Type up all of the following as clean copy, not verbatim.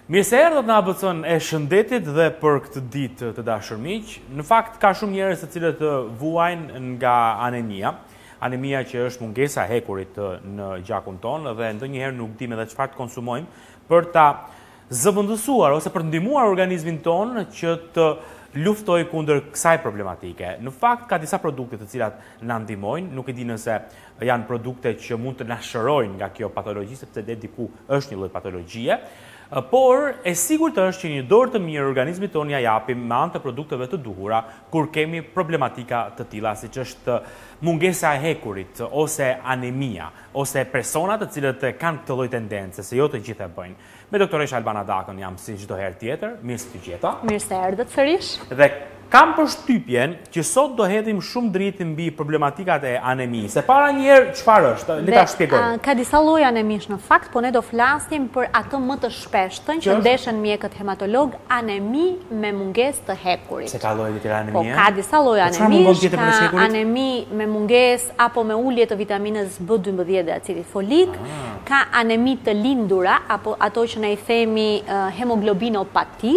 Mirë se erdhët në ABC-n e shëndetit dhe për këtë ditë të dashur miq. Në fakt ka shumë njerëz të cilët vuajnë nga anemia. Anemia që është mungesa e hekurit në gjakun tonë dhe ndonjëherë nuk dimë edhe çfarë të konsumojmë për ta zëvendësuar ose për të ndihmuar organizmin tonë që të luftoj kundër kësaj problematike. Në fakt ka disa produkte të cilat na ndihmojnë, nuk e di nëse janë produkte që mund të na shërojnë nga kjo patologji, sepse deri diku është një lloj patologjie. Por e sigurt është që një dorë të mirë organizmit tonë ja japim me anë të produkteve të duhura kur kemi problematika të tilla siç është mungesa e hekurit ose anemia ose persona të cilët kanë këtë lloj tendence se jo të gjithë e bëjnë. Me doktoresh Albana Dakën jam si çdo herë tjetër, mirë se të gjeta. Mirë se erdhët sërish. Dhe kam përshtypjen që sot do hedhim shumë dritë mbi problematikat e anemisë. Se para një herë çfarë është? Le ta shpjegoj. Ka disa lloje anemish në fakt, po ne do flasim për atë më të shpeshtën që ndeshen mjekët hematolog, anemi me mungesë të hekurit. Se ka lloje të tjera anemie? Po ka disa lloje anemish, ka anemi me mungesë apo me ulje të vitaminës B12 dhe acidit folik, ka anemi të lindura apo ato që ne i themi hemoglobinopati,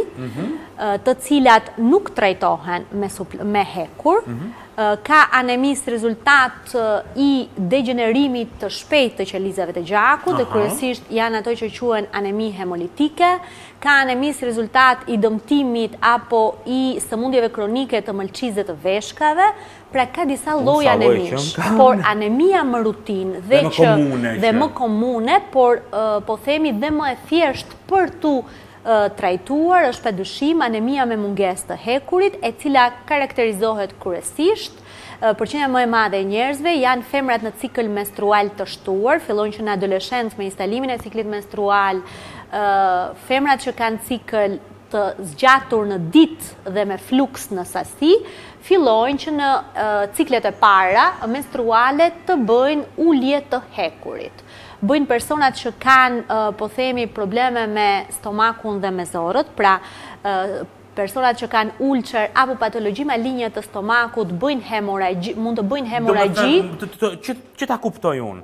të cilat nuk trajtohen me hekur, ka anemis rezultat i degenerimit të shpejt të qelizave të gjakut, dhe kryesisht janë ato që quhen anemi hemolitike, ka anemis rezultat i dëmtimit apo i sëmundjeve kronike të mëlçizve të veshkave, pra ka disa lloje anemish, por anemia më rutinë dhe më komune, por po themi dhe më e thjesht për tu trajtuar është pa dyshim anemia me mungesë të hekurit, e cila karakterizohet kryesisht përqindja më e madhe e njerëzve janë femrat në cikël menstrual të shtuar, fillojnë që në adoleshencë me instalimin e ciklit menstrual, femrat që kanë cikël të zgjatur në ditë dhe me fluks në sasi, fillojnë që në ciklet e para menstruale të bëjnë ulje të hekurit. Bëjnë personat që kanë, po themi, probleme me stomakun dhe me zorët, pra personat që kanë ulçer apo patologji malinje të stomakut mund të bëjnë hemoragji. Që ta kuptoj unë,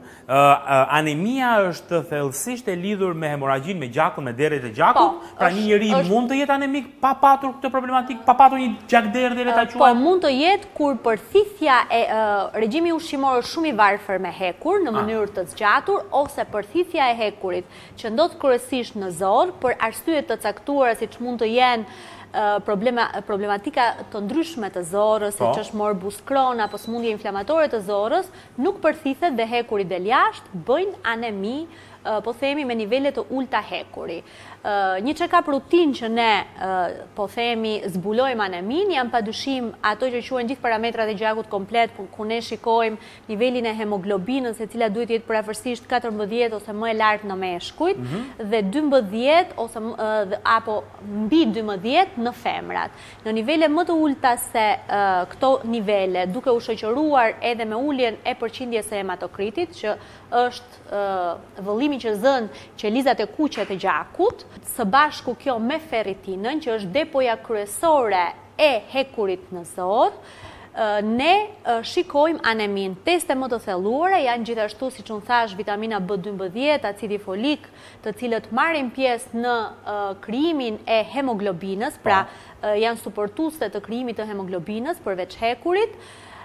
anemia është thellësisht e lidhur me hemoragjinë, me gjakun, me derët e gjakut, pra një njeri mund të jetë anemik pa patur këtë problematik, pa patur një gjakderë dhe ta quajmë? Po mund të jetë kur përthithja e regjimi ushqimor është shumë i varfër me hekur në mënyrë të zgjatur, ose përthithja e hekurit që ndodh kryesisht në zorë për arsye të caktuara siç mund të jenë problematika të ndryshme të zorës, siç është morbus Crohn apo sëmundje inflamatore të zorës, nuk përthithet dhe hekuri del jashtë, bëjnë anemi, po themi, me nivele të ulta hekuri. Një check-up rutin që ne, po themi, zbulojmë anemin, janë padyshim ato që quhen gjithë parametrat e gjakut komplet, ku ne shikojmë nivelin e hemoglobinës, e cila duhet jetë përafërsisht 14 ose më e lartë në meshkujt, dhe 12 ose apo mbi 12 në femrat. Në nivele më të ulta se këto nivele, duke u shoqëruar edhe me uljen e përqindjes së hematokritit, që është vëllimi që zën qelizat e kuqe të gjakut, së bashku kjo me ferritinën, që është depoja kryesore e hekurit në zorë, ne shikojmë anemin. Teste më të thelluara janë gjithashtu, siç unë thash, vitamina B12, acidi folik, të cilët marrin pjesë në krijimin e hemoglobinës, pra janë suportuese të krijimit të hemoglobinës përveç hekurit.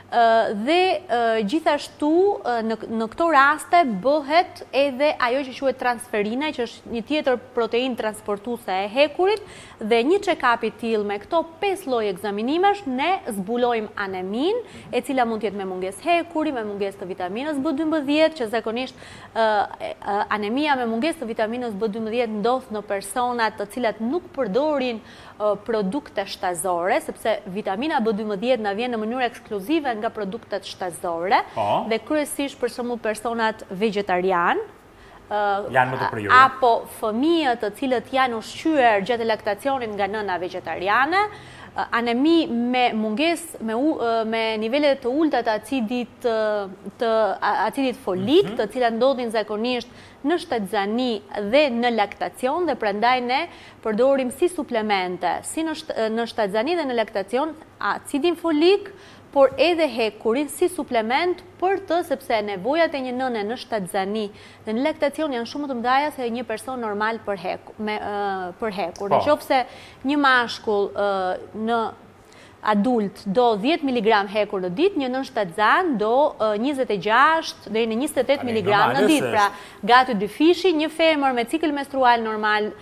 Dhe gjithashtu në këto raste bëhet edhe ajo që quhet transferina, që është një tjetër protein transportuese e hekurit, dhe një check-up i tillë me këto 5 lloje ekzaminimesh ne zbulojmë anemin, e cila mund të jetë me mungesë hekuri, me mungesë të vitaminës B12, që zakonisht anemia me mungesë të vitaminës B12 ndodh në personat të cilat nuk përdorin produkte shtazore, sepse vitamina B12 na vjen në mënyrë ekskluzive nga produktet shtazore, dhe kryesisht për shembull personat vegetarian, apo fëmijët të cilët janë ushqyer gjatë laktacionit nga nëna vegetariane, anemi me mungesë me nivele të ulta të acidit folik, të cilat ndodhin zakonisht në shtatzani dhe në laktacion dhe prandaj ne përdorim si suplemente, si në shtatzani dhe në laktacion acidin folik, por edhe hekurin si suplement sepse nevojat e një nëne në shtatzani dhe në laktacion janë shumë të mëdha se një person normal për hekur. Në qoftë se një mashkull në adult do 10 mg hekur në ditë, një nën shtatzan do 26 deri në 28 mg në ditë. Pra, gati 2 fishi, një femër me cikël menstrual normal,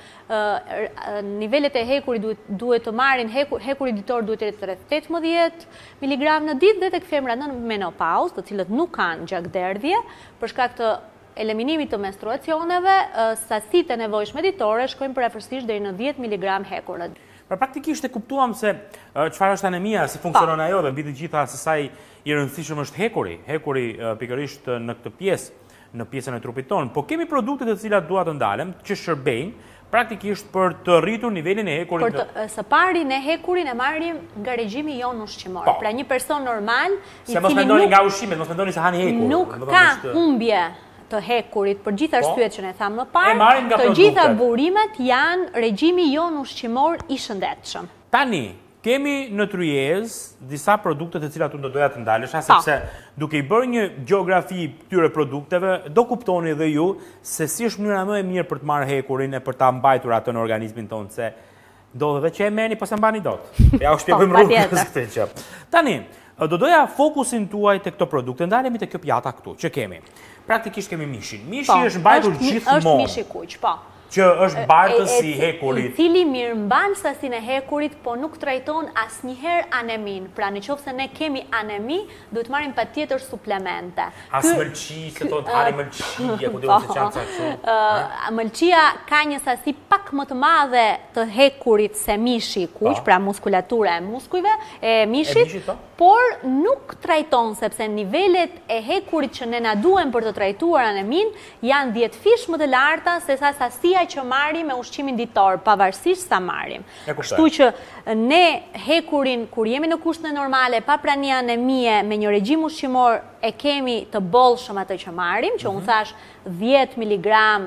nivelet e hekurit duhet të marrin, hekuri ditor duhet të rreth 18 mg në ditë, dhe tek femra në menopauzë, të cilët nuk kanë gjakderdhje, për shkak të eliminimit të menstruacioneve, sasitë e nevojshme ditore shkojnë përafërsisht deri në 10 mg hekur në ditë. Pra praktikisht e kuptuam se çfarë është anemia, si funksionon ajo dhe mbi të gjitha se sa i rëndësishëm është hekuri. Hekuri pikërisht në këtë pjesë, në pjesën e trupit tonë, po kemi produkte të cilat dua të ndalem që shërbejnë praktikisht për të rritur nivelin e hekurit. Së pari ne hekurin e marrim nga regjimi jon ushqimor. Pra një person normal i cili mos mendoni nga ushqimet, mos mendoni se hani hekur. Nuk ka humbje të hekurit për gjithë arsyet që ne thamë më parë, të gjitha burimet janë regjimi jon ushqimor i shëndetshëm. Tani, kemi në tryezë disa produkte të cilat unë do doja të ndalesha, sepse duke i bërë një gjeografi këtyre produkteve, do kuptoni dhe ju se si është mënyra më e mirë për të marrë hekurin e për ta mbajtur atë në organizmin tonë, se ndodheve që e merrni po se mbani dot. Ja u shpjegojmë rrugës këtë gjë. Tani, do doja fokusin tuaj te këto produkte, ndalemi te kjo pjata këtu që kemi. Praktikisht kemi mishin. Mishi është mbajtur gjithmonë. Është mishi kuq, po. Që është bartës si hekurit. I cili mirëmban sasinë e hekurit, po nuk trajton asnjëherë anemin. Pra në qoftë se ne kemi anemi, duhet marrim patjetër suplemente. As mëlçi, se thotë hari mëlçi, ku do të çanca kështu. Mëlçia ka një sasi pak më të madhe të hekurit se mishi kuq, pra muskulatura e muskujve e mishit, por nuk trajton sepse nivelet e hekurit që ne na duhen për të trajtuar anemin janë 10 fish më të larta se sa sasia që marrim me ushqimin ditor, pavarësisht sa marrim. Kështu që ne hekurin, kur jemi në kushte normale, pa prani anemie, me një regjim ushqimor, e kemi të bollshëm atë që marrim, që unë thash 10 mg,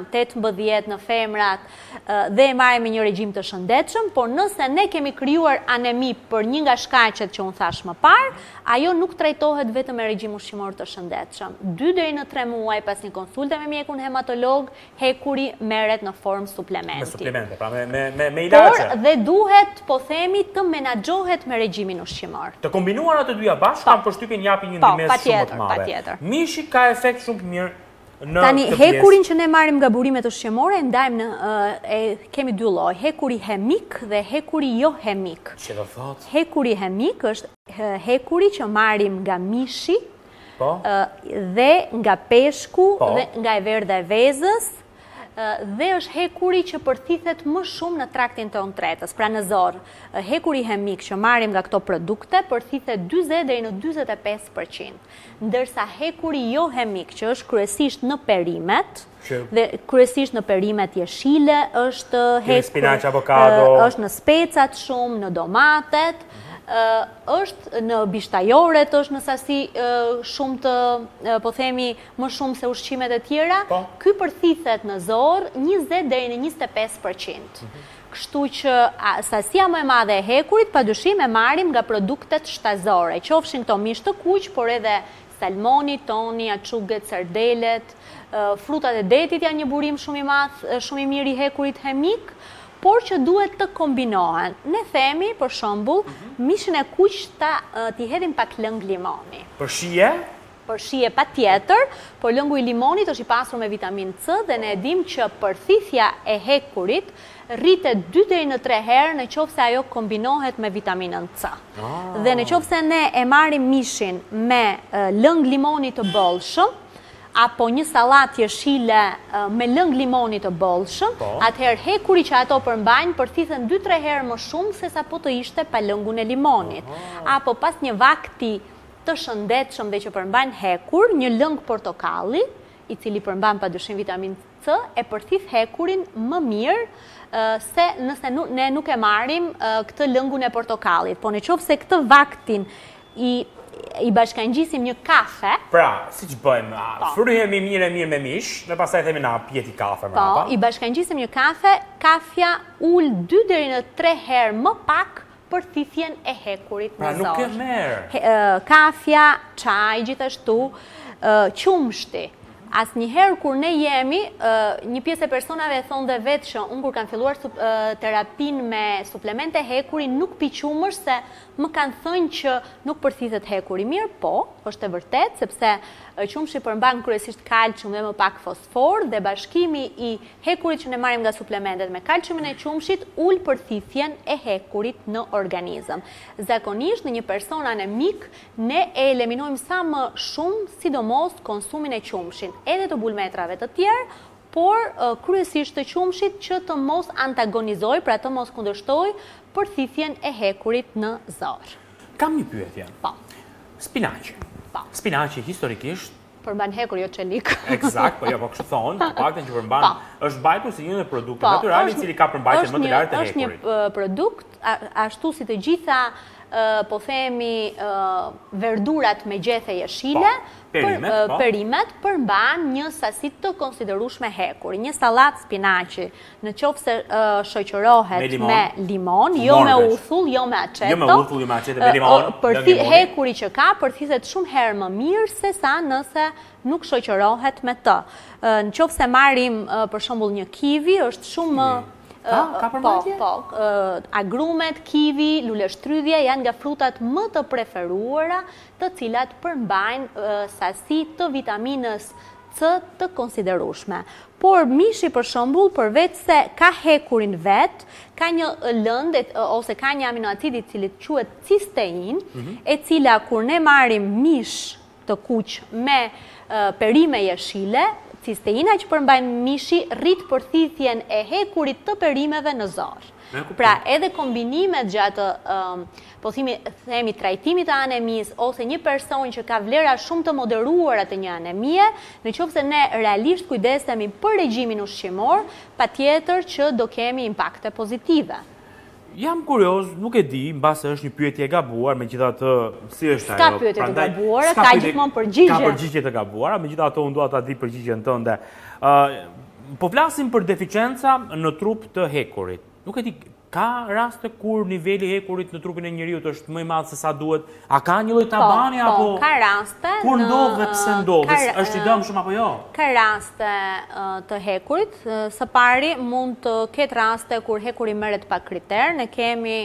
18 në femrat, dhe e marrim me një regjim të shëndetshëm, por nëse ne kemi krijuar anemi për një nga shkaqet që unë thash më parë, ajo nuk trajtohet vetëm me regjim ushqimor të shëndetshëm. 2 deri në 3 muaj pas një konsulte me mjekun hematolog, hekuri merret në formë suplementi. Me suplemente, pra me ilaçe. Por dhe duhet, po themi, të menaxhohet me regjimin ushqimor. Të kombinuara të dyja bashkë, kam përshtypjen japin një ndihmë shumë të madhe. Mishi ka efekt shumë të mirë në tani hekurin që ne marrim nga burimet ushqimore, ndajmë kemi 2 lloj, hekuri hemik dhe hekuri jo hemik. Çfarë do thotë? Hekuri hemik është hekuri që marrim nga mishi, dhe nga peshku, dhe nga e verdha e vezës, dhe është hekuri që përthithet më shumë në traktin tonë tretës, pra në zor. Hekuri hemik që marrim nga këto produkte përthithet 40 deri në 45%, ndërsa hekuri jo hemik që është kryesisht në perimet, dhe kryesisht në perimet jeshile, është hekur, spinaq, avokado, është në specat shumë, në domatet, është në bishtajoret, është në sasi shumë të, po themi, më shumë se ushqimet e tjera, ky përthithet në zor 20 deri në 25%. Kështu që sasia më e madhe e hekurit padyshim e marrim nga produktet shtazore, qofshin këto mish të kuq, por edhe salmoni, toni, açuget, sardelet, frutat e detit janë një burim shumë i madh, shumë i mirë i hekurit hemik, por që duhet të kombinohen. Ne themi, për shembull, mishin e kuq t'i hedhim pak lëng limoni. Për shije? Për shije patjetër, por lëngu i limonit është i pasur me vitamin C dhe ne e dim që përthithja e hekurit rritet 2 deri në 3 herë në qoftë se ajo kombinohet me vitaminën C. Dhe në qoftë se ne e marrim mishin me lëng limoni të bollshëm, apo një sallat jeshile me lëng limoni të bollshëm, atëherë hekuri që ato përmbajnë përthithen 2-3 herë më shumë se sa po të ishte pa lëngun e limonit. Apo pas një vakti të shëndetshëm dhe që përmbajnë hekur, një lëng portokalli, i cili përmban padyshim vitamin C, e përthith hekurin më mirë se nëse ne nuk e marrim këtë lëngun e portokallit. Po në qoftë se këtë vaktin i bashkangjisim një kafe. Pra, si që bëjmë, fryhemi mirë me mish, dhe pastaj themi na pjeti kafe mrapa. I bashkangjisim një kafe, kafja ul 2 deri në 3 herë më pak për thithjen e hekurit në zorë. Pra nuk e merë. Kafja, çaj gjithashtu, qumshti. Asnjëherë kur ne jemi, një pjesë e personave thonë dhe vetë që unë kur kanë filluar terapin me suplemente hekuri nuk pi qumësh se më kanë thënë që nuk përthithet hekuri mirë, po, është e vërtet, sepse qumshi përmban kryesisht kalcium dhe më pak fosfor dhe bashkimi i hekurit që ne marrim nga suplementet me kalciumin e qumshit ul përthithjen e hekurit në organizëm. Zakonisht në një person anemik ne e eliminojmë sa më shumë, sidomos konsumin e qumshin, edhe të bulmetrave të tjerë, por kryesisht të qumshit që të mos antagonizoj, pra të mos kundërshtoj përthithjen e hekurit në zorë. Kam një pyetje. Po. Spinaqi. Spinaqi historikisht përmban hekur, jo çelik. Eksakt, po jo, po kështu thonë, të paktën që përmban, është mbajtur si një nga produktet natyrale i cili ka përmbajtje më të lartë të hekurit. Është një produkt ashtu si të gjitha po themi verdurat me gjethe jeshile, perimet përmban një sasi të konsiderueshme hekuri. Një sallatë spinaqi, në qoftë se shoqërohet me limon, jo me uthull, jo me aceto. Jo me uthull, jo me aceto, me limon. Hekuri që ka përthithet shumë herë më mirë se sa nëse nuk shoqërohet me të. Në qoftë se marrim për shembull një kivi, është shumë ka përmbajtje? Po, agrumet, kivi, luleshtrydhja janë nga frutat më të preferuara, të cilat përmbajnë sasi të vitaminës C të konsiderueshme. Por mishi për shembull, përveç se ka hekurin vet, ka një lëndë ose ka një aminoacid i cili quhet cistein, e cila kur ne marrim mish të kuq me perime jeshile, cisteina që përmbajnë mishi rrit përthithjen e hekurit të perimeve në zorë. Pra edhe kombinimet gjatë po themi trajtimit të anemis ose një person që ka vlera shumë të moderuara të një anemie, në qoftë se ne realisht kujdesemi për regjimin ushqimor, patjetër që do kemi impakte pozitive. Jam kurioz, nuk e di, mbase është një pyetje e gabuar, megjithatë si është ajo. Ka pyetje të gabuara, ka gjithmonë përgjigje. Ka përgjigje të gabuara, megjithatë unë dua ta di përgjigjen tënde. Po flasim për deficienca në trup të hekurit. Nuk e di, ka raste kur niveli i hekurit në trupin e njeriut është më i madh se sa duhet? A ka një lloj tabani apo? Po, ka raste. Kur ndodh dhe pse ndodh? Është i dëmshëm apo jo? Ka raste të hekurit. Së pari mund të ketë raste kur hekuri merret pa kriter. Ne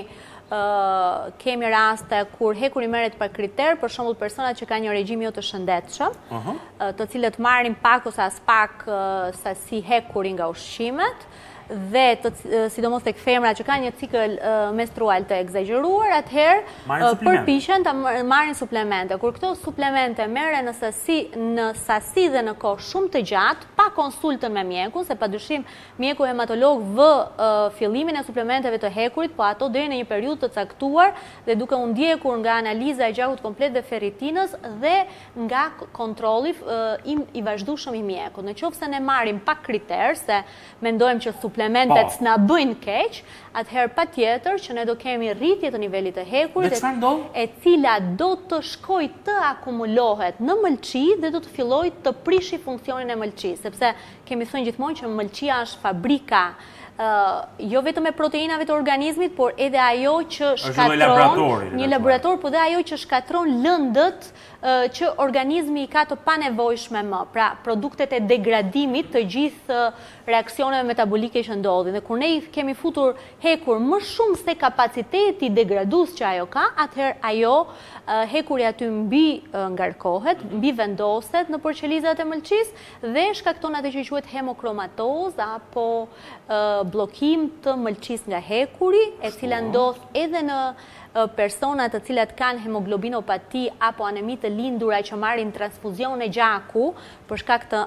kemi raste kur hekuri merret pa kriter, për shembull personat që kanë një regjim jo të shëndetshëm, të cilët marrin pak ose as pak sasi hekuri nga ushqimet, dhe sidomos tek femra që kanë një cikël menstrual të egzageruar, atëherë përpiqen të marrin suplemente. Kur këto suplemente merren në sasi dhe në kohë shumë të gjatë, pa konsultën me mjekun, se padyshim mjeku hematolog vë fillimin e suplementeve të hekurit, po ato deri në një periudhë të caktuar dhe duke u ndjekur nga analiza e gjakut komplet dhe ferritinës dhe nga kontrolli i vazhdueshëm i mjekut. Në qoftë se ne marrim pa kriter, se mendojmë që suplementet s'na bëjnë keq, atëherë patjetër që ne do kemi rritje të nivelit të hekurit, e cila do të shkojë të akumulohet në mëlçi dhe do të fillojë të prishi funksionin e mëlçisë, sepse kemi thënë gjithmonë që mëlçia është fabrika jo vetëm e proteinave të organizmit, por edhe ajo që shkatron, një laborator, po dhe ajo që shkatron lëndët që organizmi i ka të panevojshme më, pra produktet e degradimit të gjithë reaksioneve metabolike që ndodhin. Dhe kur ne kemi futur hekur më shumë se kapaciteti degradues që ajo ka, atëherë ajo hekuri aty mbi ngarkohet, mbi vendoset në qelizat e mëlçisë dhe shkakton atë që quhet hemokromatozë apo bllokim të mëlçisë nga hekuri, e cila ndodh edhe në personat të cilat kanë hemoglobinopati apo anemi të lindura që marrin transfuzione gjaku për shkak të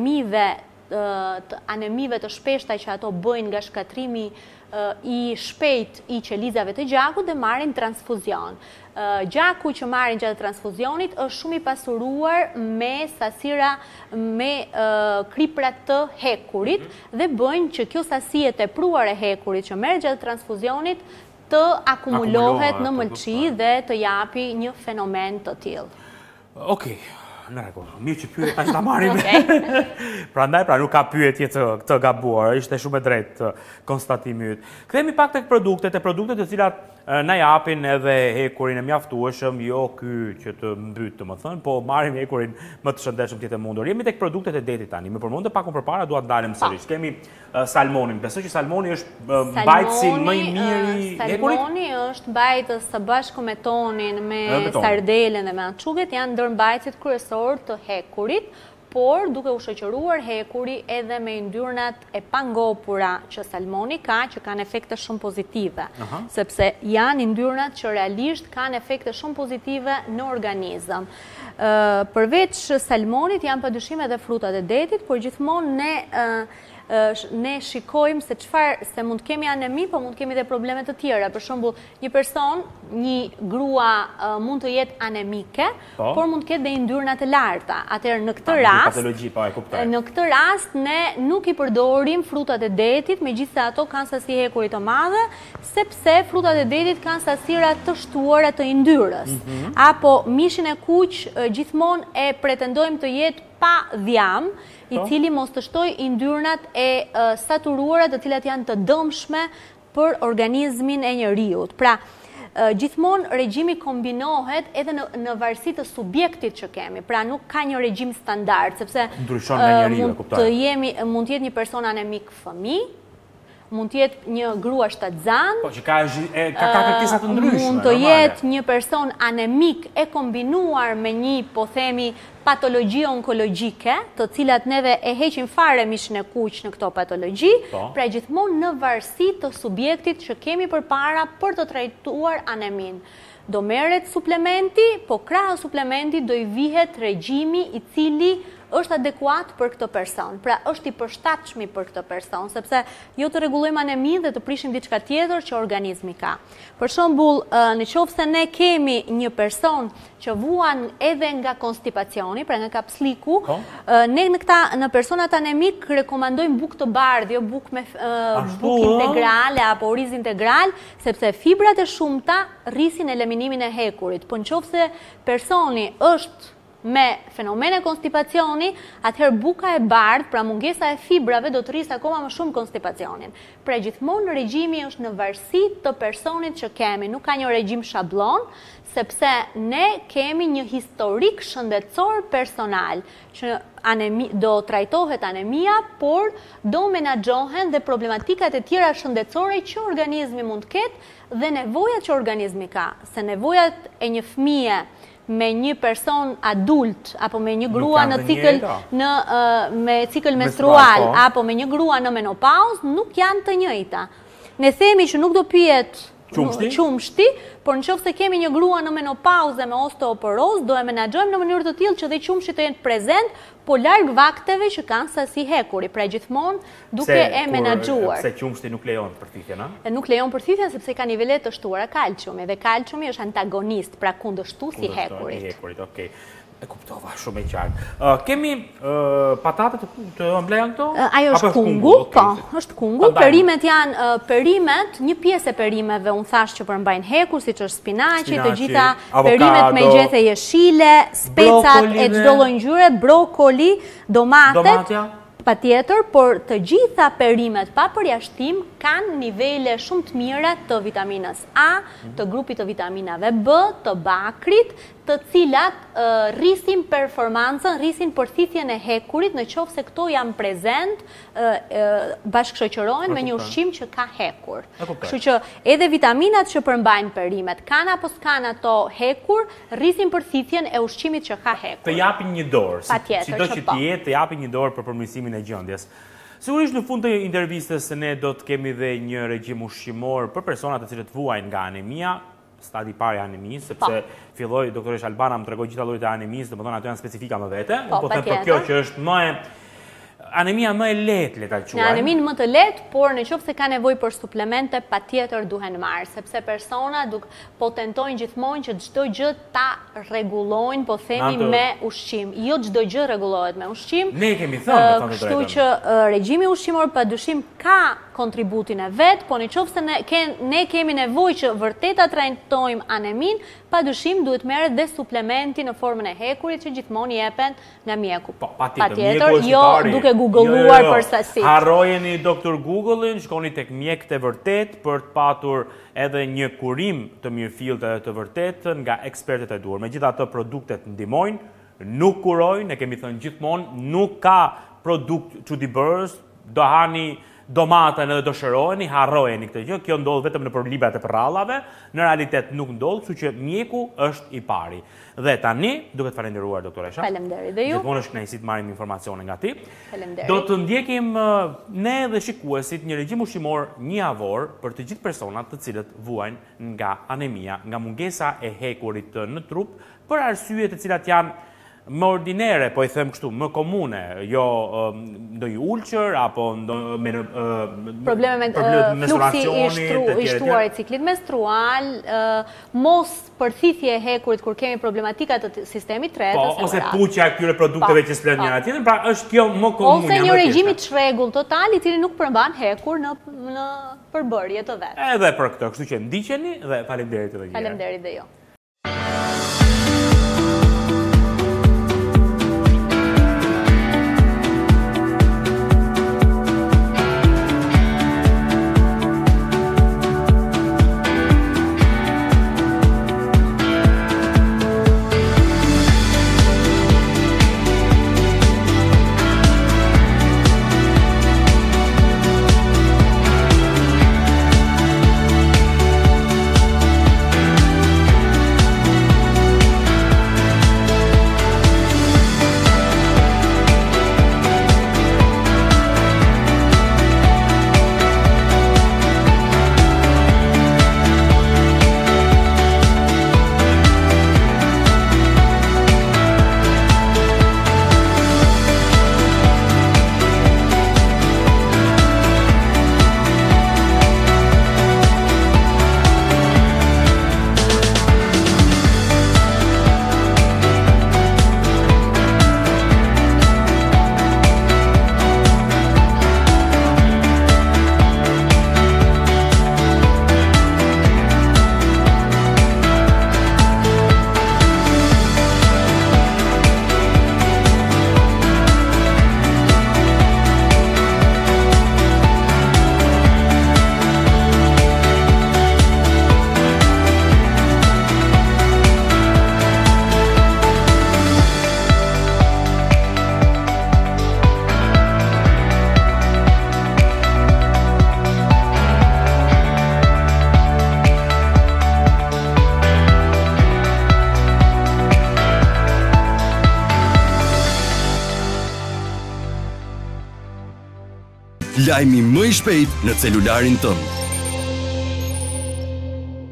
anemive të shpeshta që ato bëjnë nga shkatrimi i shpejt i qelizave të gjakut dhe marrin transfuzion. Gjaku që marrin gjatë transfuzionit është shumë i pasuruar me sasira me kripra të hekurit dhe bëjnë që kjo sasi e tepruar e hekurit që merret gjatë transfuzionit të akumulohet në mëlçi dhe të japi një fenomen të tillë. Okej. Në rregull, mirë që pyet tash ta marrim. Prandaj nuk ka pyetje të gabuar, ishte shumë e drejtë konstatimi yt. Kthehemi pak tek produktet të cilat na japin edhe hekurin e mjaftueshëm, jo ky që të mbyt, domethënë, po marrim hekurin më të shëndetshëm që të mundur. Jemi tek produktet e detit tani. Më përmendë pak më përpara, dua të ndalem sërish. Kemi salmonin. Besoj që salmoni është mbajtësi më i mirë i hekurit. Salmoni është mbajtës së bashku me tonin, me sardelen dhe me ançuket, janë ndër mbajtësit kryesorë të hekurit, por duke u shoqëruar hekuri edhe me yndyrnat e pangopura që salmoni ka, që kanë efekte shumë pozitive, sepse janë yndyrnat që realisht kanë efekte shumë pozitive në organizëm. Përveç salmonit janë padyshim edhe frutat e detit, por gjithmonë ne shikojmë se mund të kemi anemi, po mund të kemi dhe probleme të tjera. Për shembull, një grua mund të jetë anemike, por mund të ketë dhe yndyrna të larta. Atëherë në këtë rast ne nuk i përdorim frutat e detit, megjithëse ato kanë sasi hekuri të madhe, sepse frutat e detit kanë sasira të shtuara të yndyrës. Apo mishin e kuq gjithmonë e pretendojmë të jetë pa dhjam, i cili mos të shtoj yndyrnat e saturuara, të cilat janë të dëmshme për organizmin e njeriut. Pra, gjithmonë regjimi kombinohet edhe në varësi të subjektit që kemi. Pra, nuk ka një regjim standard, sepse mund të jetë një person anemik fëmijë, mund të jetë një grua shtatzan, po që ka kërkesa të ndryshme. Mund të jetë një person anemik e kombinuar me një, po themi, patologji onkologjike, të cilat neve e heqim fare mishin e kuq në këto patologji, pra gjithmonë në varësi të subjektit që kemi përpara për të trajtuar anemin. Do merret suplementi, po krahas suplementit do i vihet regjimi i cili është adekuat për këtë person, pra është i përshtatshëm për këtë person, sepse jo të rregullojmë anemin dhe të prishim diçka tjetër që organizmi ka. Për shembull, nëse ne kemi një person që vuan edhe nga konstipacioni, pra nga kapsliku, ne në personat anemik rekomandojmë bukë të bardhë, jo bukë me bukë integrale apo oriz integral, sepse fibrat e shumta rrisin eliminimin e hekurit. Po nëse personi është me fenomene konstipacioni, atëherë buka e bardhë, pra mungesa e fibrave, do të rrisë akoma më shumë konstipacionin. Pra gjithmonë regjimi është në varësi të personit që kemi, nuk ka një regjim shablon, sepse ne kemi një historik shëndetësor personal, që do trajtohet anemia, por do menaxhohen dhe problematikat e tjera shëndetësore që organizmi mund të ketë dhe nevojat që organizmi ka, se nevojat e një fëmije me një person adult, apo me një grua me cikël menstrual, apo me një grua në menopauzë, nuk janë të njëjta. Ne themi që nuk do pijet qumshti, por nëse kemi një grua në menopauzë me osteoporozë, do e menaxhojmë në mënyrë të tillë që dhe qumshti të jenë prezent, po larg vakteve që kanë sasi hekuri, pra gjithmonë duke e menaxhuar. Pse qumshti nuk lejon përthithjen, a? Nuk lejon përthithjen sepse ka nivele të shtuara kalciumi, dhe kalciumi është antagonist, pra kundërshtues i hekurit. Okej. E kuptova, shumë e qartë. Kemi patate të ëmbleja këto? Ajo është kungu, po, është kungu. Perimet janë perimet, një pjesë e perimeve unë thash që përmbajnë hekur, siç është spinaçi, të gjitha perimet me gjethe jeshile, specat e çdo lloji ngjyre, brokoli, domatet. Patjetër, por të gjitha perimet pa përjashtim kanë nivele shumë të mira të vitaminës A, të grupit të vitaminave B, të bakrit, të cilat rrisin performancën, rrisin përthithjen e hekurit, në qoftë se këto janë prezent, bashkëshoqërohen me një ushqim që ka hekur. Kështu që edhe vitaminat që përmbajnë perimet, kanë apo s'kan ato hekur, rrisin përthithjen e ushqimit që ka hekur. Të japin një dorë, sido që t'jetë, të japin një dorë për përmirësimin e gjendjes. Sigurisht në fund të intervistës ne do të kemi dhe një regjim ushqimor për personat të cilët vuajnë nga anemia, stadi parë e anemisë, sepse filloi doktoresh Albana më tregoi gjitha llojet e anemisë, domethënë ato janë specifika më vete. Po them për kjo që është anemia më e lehtë, le ta quajmë. Në anemin më të lehtë, por nëse ka nevojë për suplemente, patjetër duhen marrë, sepse persona po tentojnë gjithmonë që çdo gjë ta rregullojnë, po themi me ushqim. Jo çdo gjë rregullohet me ushqim. Ne kemi thënë, kështu që regjimi ushqimor padyshim ka kontributin e vetë, po në qoftë se ne kemi nevojë që vërtet ta trajtojmë anemin, padyshim duhet merret dhe suplementi në formën e hekurit që gjithmonë jepen nga mjeku. Patjetër, jo duke googulluar për sasi. Harrojeni doktor Google-in, shkoni tek mjekët e vërtet për të patur edhe një kurim të mirëfillte të vërtet nga ekspertët e duhur. Megjithatë, produktet ndihmojnë, nuk kurojnë, ne kemi thënë gjithmonë, nuk ka produkt çuditëbërës, do hani domatën edhe do shëroheni, harrojeni këtë gjë, kjo ndodh vetëm nëpër librat e përrallave, në realitet nuk ndodh, kështu që mjeku është i pari. Dhe tani, duke të falenderuar doktoresha. Faleminderit dhe ju. Gjithmonë është kënaqësi të marrim informacione nga ti. Faleminderit. Do të ndjekim ne dhe shikuesit një regjim ushqimor një javor për të gjithë personat të cilët vuajnë nga anemia, nga mungesa e hekurit në trup, për arsye të cilat janë më ordinere, po i them kështu, më komune, jo ndonjë ulçër apo probleme me fluksi i shtuar i ciklit menstrual, mos përthithje e hekurit kur kemi problematika të sistemit tretës, ose puqja e këtyre produkteve që s'flet njëra tjetrën, pra është kjo më komune. Ose një regjim i çrregull total i cili nuk përmban hekur në përbërje të vet. Edhe për këtë, kështu që ndiqeni dhe faleminderit edhe një herë. Faleminderit dhe ju. Lajmi më i shpejt në celularin tënd.